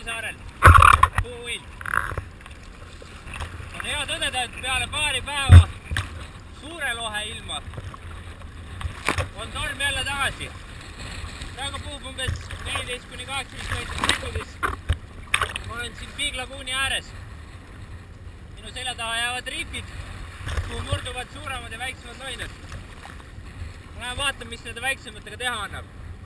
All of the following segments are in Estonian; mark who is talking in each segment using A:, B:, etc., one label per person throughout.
A: saarel, Phu Quy. on hea tõdeda, et peale paari päeva suure lohe ilma on torm jälle tagasi. praegu puhub umbes 14–18 meetrit sekundis. ma olen siin Big Lagooni ääres. minu selja taha jäävad rifid, kuhu murduvad suuremad ja väiksemad lained. ma lähen vaatan, mis nende väiksematega teha annab.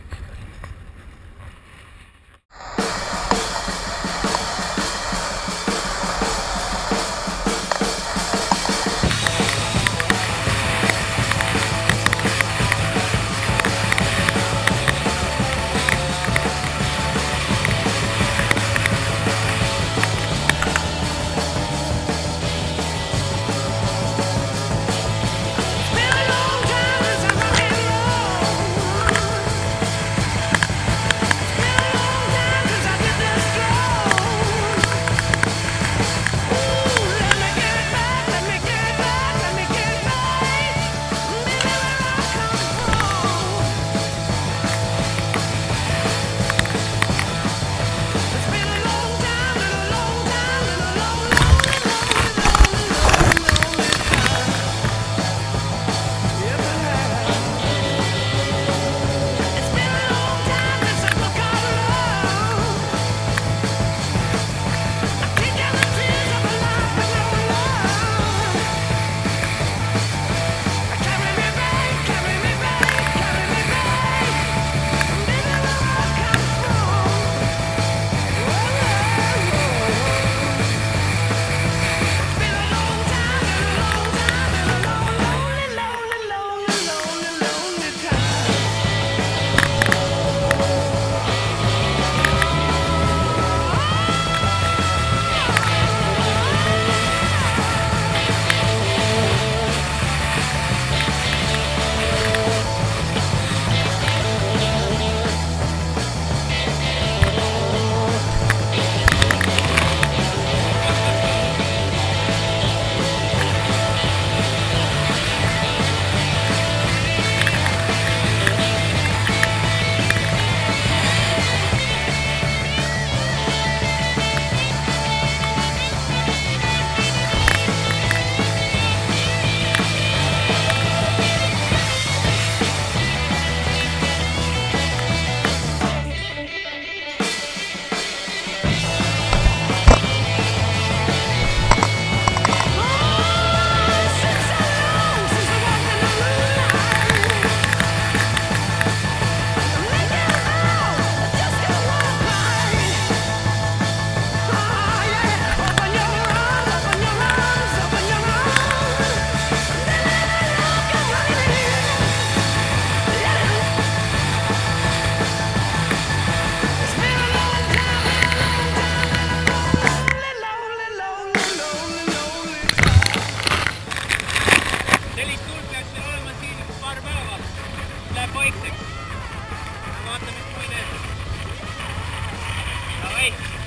A: Läheb vaikseks. Vaatame, mis muid ees. Davai.